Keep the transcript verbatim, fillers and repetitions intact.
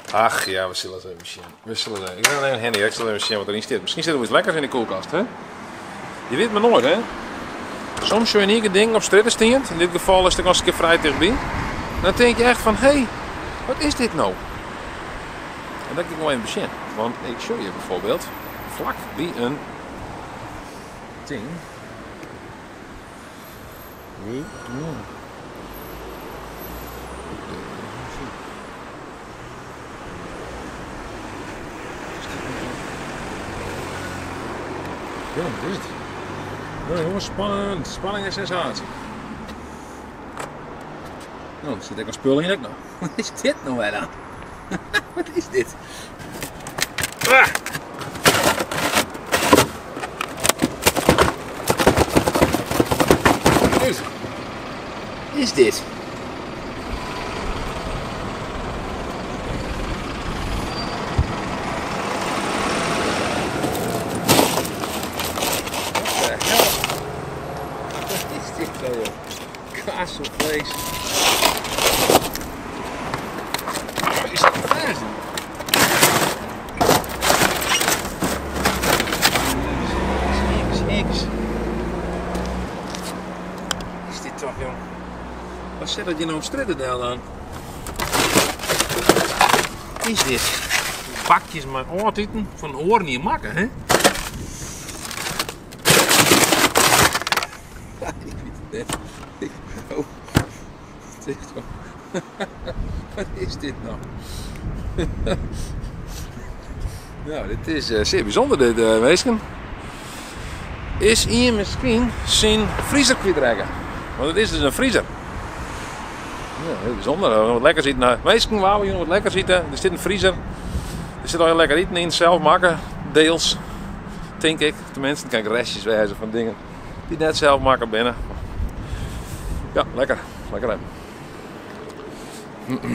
Ach ja, we zullen het even zien. We zullen het, ik ben alleen een handy, ik zal even zien wat erin zit. Misschien zit er iets lekkers in de koelkast, hè? Je weet maar nooit, hè? Soms zo'n unieke ding op straat staan. In dit geval is het als een keer vrij dichtbij. Dan denk je echt van, hé, hey, wat is dit nou? En dat kan ik wel even zien. Want ik show je bijvoorbeeld vlak bij een ding. Nee, nee. Ja, wat is het? Ja, jongens, spannend. Spanning en sensatie. Nou, er zit ook een spul in ook nog. Wat is dit nou weer dan? Wat is dit? Ah! Wat is dit? Kaasvlees. Wat is dat voor een? Niks. Wat is dit toch, jong? Wat zit dat je nou op strijdendeel aan? Wat is dit? Bakjes met oortieten van oren niet makken, hè? Ja, ik weet het net. Ik, oh, het is toch... Wat is dit nou? Nou, dit is uh, zeer bijzonder, dit uh, weesken. Is hier misschien zijn vriezer kwijtraken? Want het is dus een vriezer. Ja, heel bijzonder. We wat lekker zitten. Nou, weesken, wou je nog wat lekker zitten. Er zit een vriezer. Er zit al heel lekker eten in, zelf maken. Deels. Denk ik. Tenminste, dan kan ik restjes wijzen van dingen die net zelf maken binnen. Ja, lekker. Lekker hè.